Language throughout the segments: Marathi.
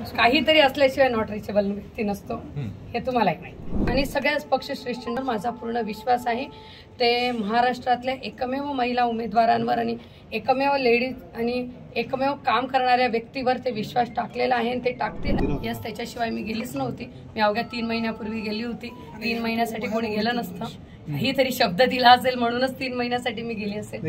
काहीतरी असल्याशिवाय नॉट रिचेबल व्यक्ती नसतो हे तुम्हालाही माहिती। आणि सगळ्याच पक्षश्रेष्ठींवर माझा पूर्ण विश्वास आहे। ते महाराष्ट्रातल्या एकमेव महिला उमेदवारांवर आणि एकमेव लेडीज आणि एकमेव काम करणाऱ्या व्यक्तीवर ते विश्वास टाकलेला आहे आणि ते टाकतील। यस, त्याच्याशिवाय मी गेलीच नव्हती। मी अवघ्या 3 महिन्यापूर्वी गेली होती। 3 महिन्यासाठी कोणी गेलं नसतं, काहीतरी शब्द दिला असेल म्हणूनच 3 महिन्यासाठी मी गेली असेल।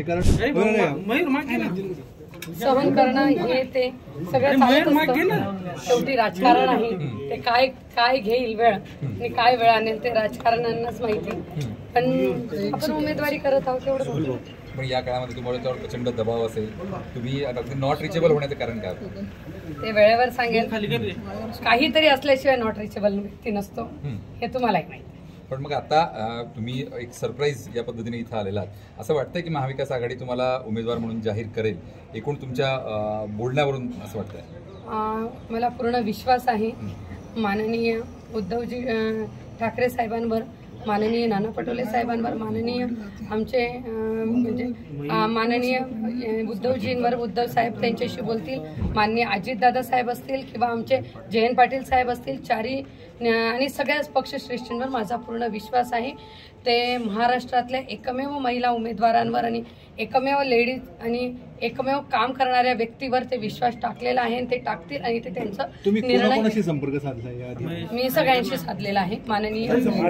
सहन करणं हे ते सगळं चालत असतं। शेवटी राजकारण आहे, ते काय घेईल वेळ आणि काय वेळ आणेल ते राजकारण्यांनाच माहिती। पण आपण उमेदवारी करत आहोत तेवढं। पण या काळामध्ये तुम्हाला प्रचंड दबाव असेल, तुम्ही नॉट रिचेबल होण्याचं कारण काय? ते वेळेवर सांगेल। काहीतरी असल्याशिवाय नॉट रिचेबल व्यक्ती नसतो हे तुम्हालाही माहिती। पण मग आता तुम्ही एक सरप्राईज या पद्धतीने इथं आलेला आहात, असं वाटतंय की महाविकास आघाडी तुम्हाला उमेदवार म्हणून जाहीर करेल? एकूण तुमच्या बोलण्यावरून असं वाटतंय? मला पूर्ण विश्वास आहे माननीय उद्धवजी ठाकरे साहेबांवर, माननीय नाना पटोले साहेबांवर, माननीय आमचे म्हणजे माननीय उद्धवजींवर। उद्धव साहेब त्यांच्याशी बोलतील, माननीय अजितदादा साहेब असतील किंवा आमचे जयंत पाटील साहेब असतील, चारी आणि सगळ्याच पक्षश्रेष्ठींवर माझा पूर्ण विश्वास आहे। ते महाराष्ट्रातल्या एकमेव महिला उमेदवारांवर आणि एकमेव लेडीज आणि एकमेव काम करणाऱ्या व्यक्तीवर ते विश्वास टाकलेला आहे आणि ते टाकतील आणि ते त्यांचा निर्णय। संपर्क साधला? मी सगळ्यांशी साधलेला आहे। माननीय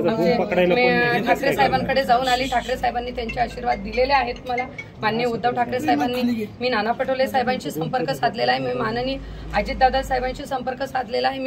ठाकरे साहेबांकडे जाऊन आली, ठाकरे साहेबांनी त्यांचे आशीर्वाद दिलेले आहेत मला। माननीय उद्धव ठाकरे साहेबांनी, मी नाना पटोले साहेबांशी संपर्क साधलेला आहे, मी माननीय अजितदादा साहेबांशी संपर्क साधलेला आहे,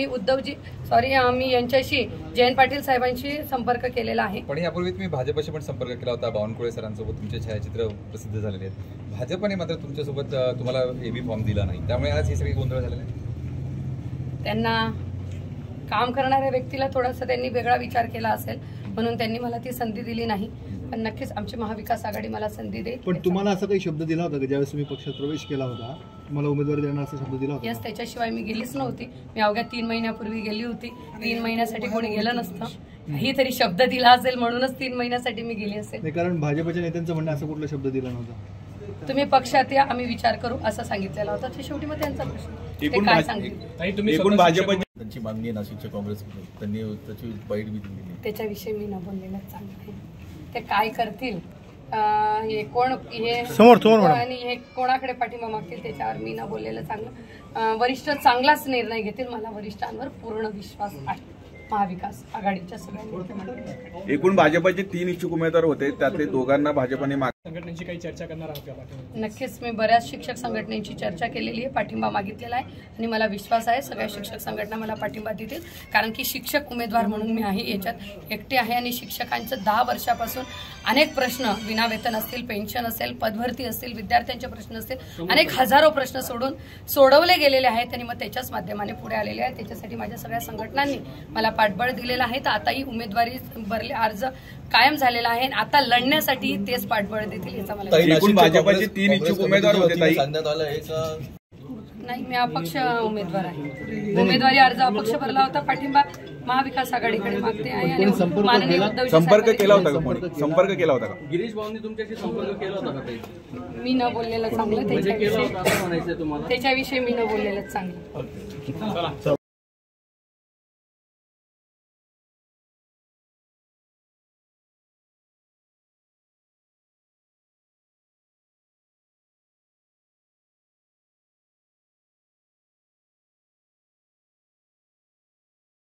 मी यांच्याशी जयंत पाटील साहेबांशी संपर्क केलेला आहे। पण यापूर्वी तुम्ही भाजपशी पण संपर्क केला होता, बावनकुळे सरांसोबत तुमचे छायाचित्र प्रसिद्ध झालेले आहेत। भाजपने मात्र तुमच्यासोबत तुम्हाला एबी फॉर्म दिला नाही, त्यामुळे आज हे सगळे गोंधळ झालेले आहे। त्यांना काम करणाऱ्या व्यक्तीला थोडासा त्यांनी वेगळा विचार केला असेल म्हणून त्यांनी मला ती संधी दिली नाही। पण नक्कीच आमची महाविकास आघाडी मला संधी देईल। पण तुम्हाला असा काही शब्द दिला होता का ज्यावेळेस तुम्ही पक्षात प्रवेश केला होता, तुम्हाला उमेदवारी देणार असा शब्द दिला होता? यस, त्याच्याशिवाय मी गेलीच नव्हती। मी अवघ्या 3 महिन्यापूर्वी गेली होती। 3 महिन्यासाठी कोणी गेलं नसतं, काहीतरी शब्द दिला असेल म्हणूनच 3 महिन्यासाठी मी गेली असेल। कारण भाजपच्या नेत्यांचं म्हणणं असं कुठला शब्द दिला नव्हता। तुम्ही पक्षात या, आम्ही विचार करू असं सांगितलेलं होतं। ते शेवटी मग त्यांचा प्रश्न काय सांगितलं। त्यांची मागणी नाशिकच्या काँग्रेस त्यांनी त्याची बाईट बी दिली, त्याच्याविषयी मी न बोललेलं चांगलं आहे। ते काय करतील, हे कोण हे समोर आणि हे कोणाकडे पाठिंबा मागतील त्याच्यावर मी न बोललेलं चांगलं। वरिष्ठ चांगलाच निर्णय घेतील, मला वरिष्ठांवर पूर्ण विश्वास आहे। महाविकास आघाडीच्या सगळ्या एकूण भाजपचे 3 इच्छुक उमेदवार होते, त्यातले दोघांना भाजपने संघटनेची काही चर्चा करणार आहोत? नक्कीच मी बऱ्याच शिक्षक संघटनेची चर्चा केलेली आहे, पाठिंबा मागितलेला आहे आणि मला विश्वास आहे सगळ्या शिक्षक संघटना मला पाठिंबा देतील। कारण की शिक्षक उमेदवार म्हणून मी आहे, याच्यात एकटे आहे आणि शिक्षकांचं 10 वर्षापासून अनेक प्रश्न, विनावेतन असतील, पेन्शन असेल, पदभरती असतील, विद्यार्थ्यांचे प्रश्न असतील, अनेक हजारो प्रश्न सोडवले गेलेले आहेत आणि मग त्याच्याच माध्यमाने पुढे आलेले आहेत। त्याच्यासाठी माझ्या सगळ्या संघटनांनी मला पाठबळ दिलेलं आहे। तर आताही उमेदवारी भरले अर्ज कायम झालेला आहे, आता लढण्यासाठी तेच पाठबळ देतील याचा मला भाजपचे 3 इच्छुक उमेदवार होते नाही, मी अपक्ष उमेदवार आहे। उमेदवारी अर्ज अपक्ष भरला होता, पाठिंबा महाविकास आघाडीकडे मागते आहे आणि माननीय उद्धव संपर्क केला होता का? गिरीश भाऊंनी तुमच्याशी संपर्क केला होता का? मी न बोललेलं चांगलं, त्याच्याविषयी मी न बोललेलं चांगलं।